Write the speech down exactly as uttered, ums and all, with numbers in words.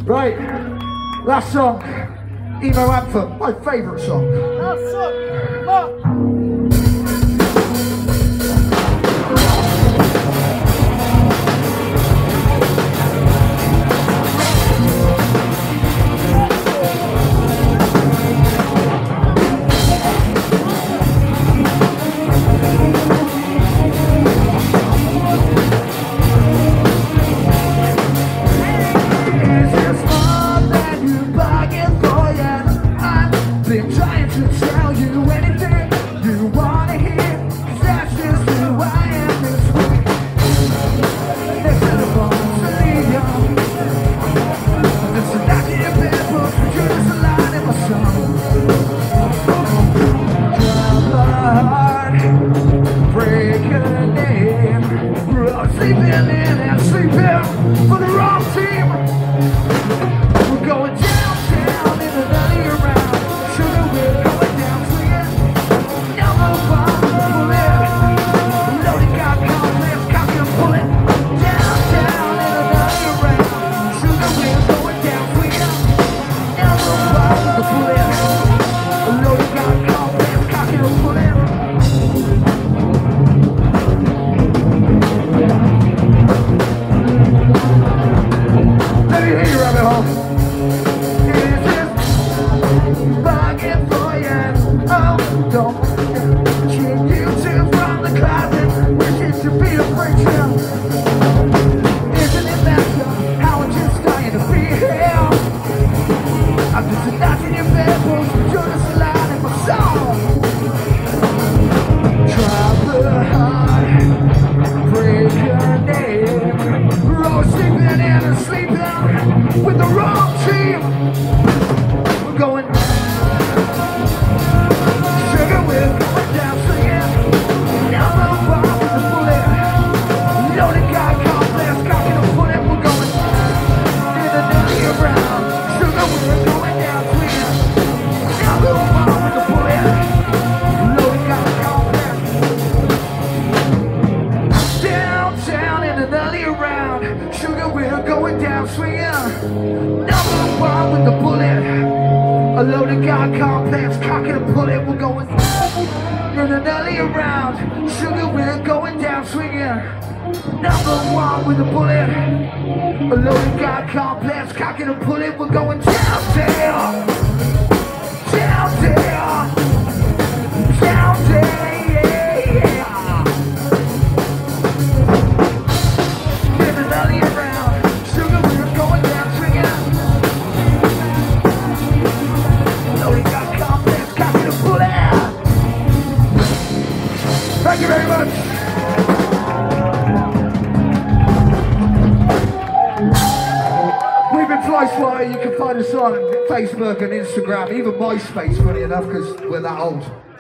Right, last song, Emo Anthem, my favourite song. Last song, Mark. A load of God complex, cocking and pulling, we're going in an alley around. Sugar, we're going down swinging. Number one with a bullet. A load of God complex, cocking and pulling, we're going down, down, down, down, down, down. Thank you very much. We've been Flyswatter. You can find us on Facebook and Instagram, even MySpace, funny enough, because we're that old.